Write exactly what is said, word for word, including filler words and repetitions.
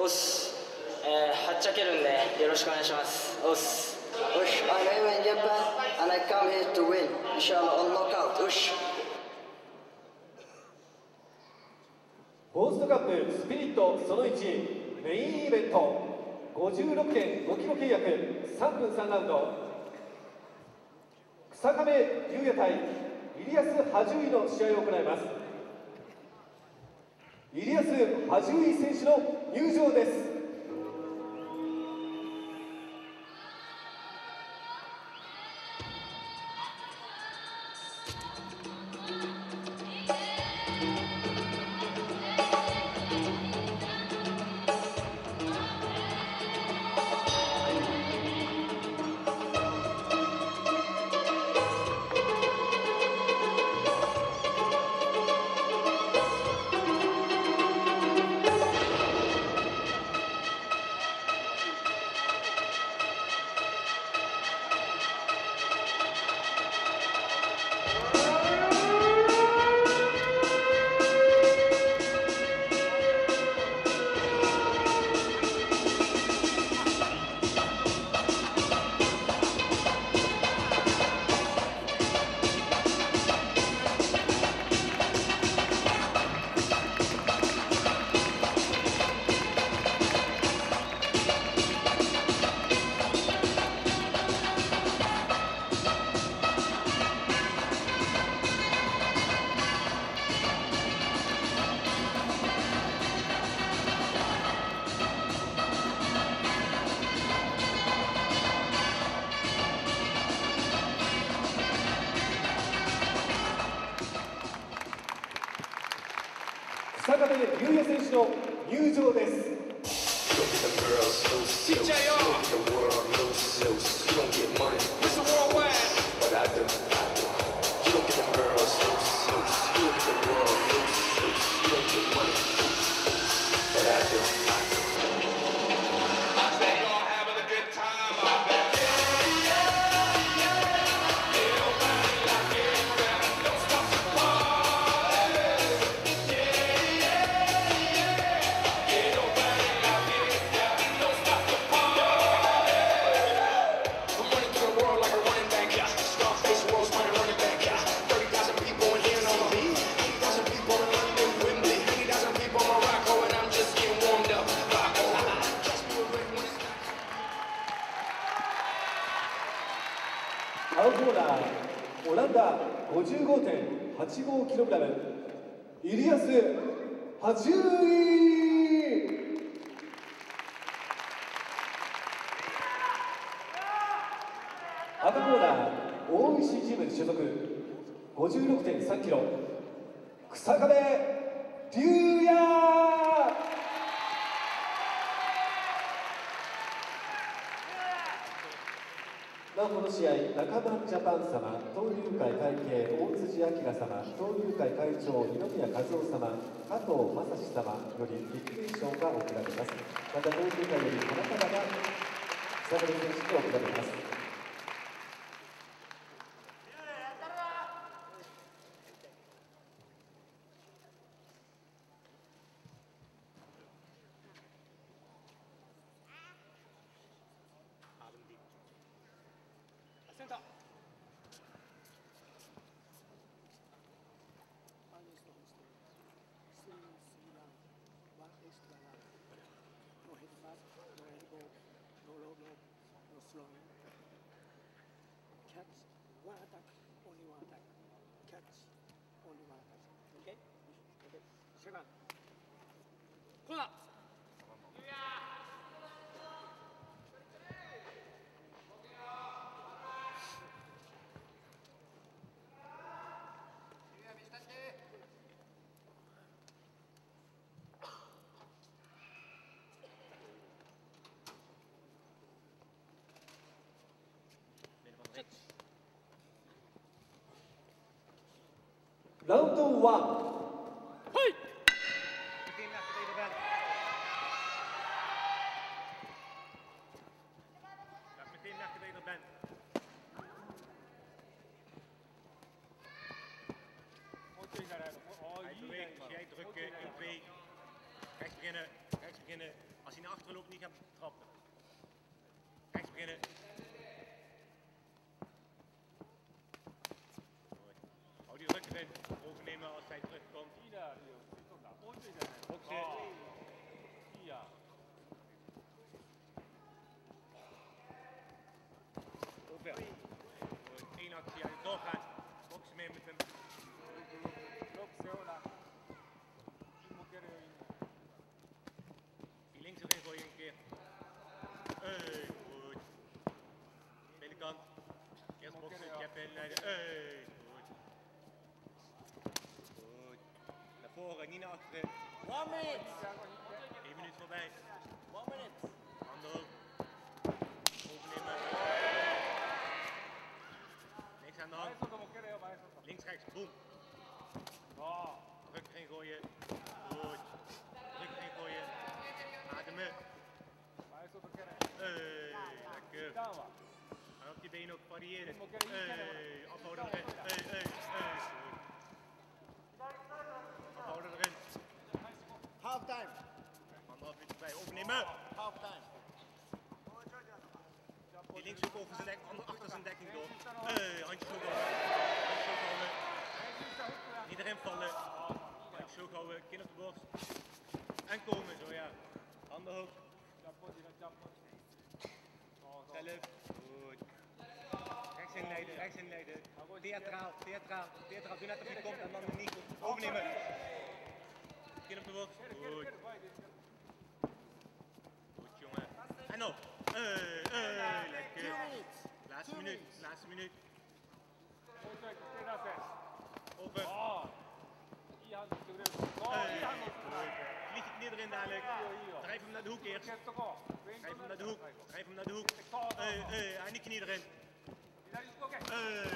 おっす、えー、はっちゃけるんでよろしくお願いします。おっす。 Ush, I'm here in Japan and I come here to win. Inshallah on knockout. Ush. ゴーストカップスピリットそのいちメインイベントごじゅうろくてんごキロ契約さんぷんさんラウンド、草壁龍也対イリアス・ハジュイの試合を行います。イリアス・ハジュイ選手の入場です。草壁龍也選手の入場です。青コーナーオランダ ごじゅうごてんはちごキログラム イリアス・ハジュイ。赤コーナー大石ジム所属 ごじゅうろくてんさんキロ草壁龍也。なおこの試合、中盤ジャパン様、東友会会計大辻明様、東友会会長二宮和夫様、加藤正史様よりリクエーションが贈られます。また東友会より花束が草壁選手に贈られます。 Catch, one attack, only one attack. Catch, only one attack. Okay? Okay. Second. Corner. Round one. Hey! Kijk beginnen, kijk beginnen. Als Als hij naar achteren loopt, niet gaat trappen. Rechts beginnen. Goed. Hou die druk erin. Overnemen als hij terugkomt. Boksen. Ook wel. Goed. Eén actie uit. Doorgaan. Boksen mee met hem. Die links erin gooi je een keer. Hey, goed. Binnenkant. Eerst boksen, jab inleiden. Hey, goed. Goed. Naar voren, niet naar achteren. One minute. Eén minuut voorbij. One minute. Handen hoog. Overnemen. Niks aan de hand. Links, rechts, boem. Druk erin gooien. Goed. Druk erin gooien. Ademen. Hey, lekker. En op die benen ook variëren. Hey, afhouden erin. Hey, hey, hey. Goed. Afhouden erin. Half time. Anderhalf minuut erbij. Overnemen. Half time. Die links ook over zijn dek, ander achter zijn dekking door. Hey, handjes hoog houden. Handjes hoog houden. Niet erin vallen. Handjes hoog houden. Kin op de borst. En komen, zo ja. Handen hoog. Zelf. Goed. Rechts inleiden, rechts inleiden. Theatraal, theatraal, theatraal. Doe net of je komt en dan niet. Overnemen. Kin op de borst. Goed. Goed jongen. En nog. Hey, hey, lekker. Laatste minuut, laatste minuut. Open. Hey, vlieg je knie erin dadelijk. Drijf hem naar de hoek eerst. Drijf hem naar de hoek. Drijf hem naar de hoek. Hey, hey, en die knie erin. Hey.